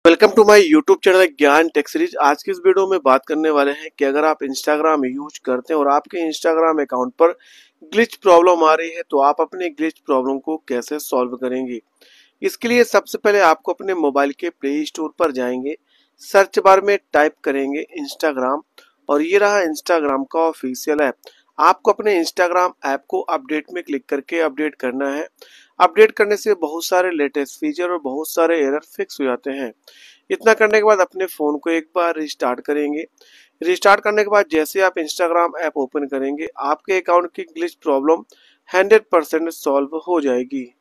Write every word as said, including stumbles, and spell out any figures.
Welcome to my YouTube channel Gyan tech series. आज की इस वीडियो में बात करने वाले हैं कि अगर आप इंस्टाग्राम यूज करते हैं और आपके इंस्टाग्राम अकाउंट पर ग्लिच प्रॉब्लम आ रही है तो आप अपने ग्लिच प्रॉब्लम को कैसे सॉल्व करेंगे। इसके लिए सबसे पहले आपको अपने मोबाइल के प्ले स्टोर पर जाएंगे, सर्च बार में टाइप करेंगे इंस्टाग्राम और ये रहा इंस्टाग्राम का ऑफिशियल ऐप। आपको अपने इंस्टाग्राम ऐप को अपडेट में क्लिक करके अपडेट करना है। अपडेट करने से बहुत सारे लेटेस्ट फीचर और बहुत सारे एरर फिक्स हो जाते हैं। इतना करने के बाद अपने फ़ोन को एक बार रिस्टार्ट करेंगे। रिस्टार्ट करने के बाद जैसे आप इंस्टाग्राम ऐप ओपन करेंगे आपके अकाउंट की glitch problem hundred percent solve हो जाएगी।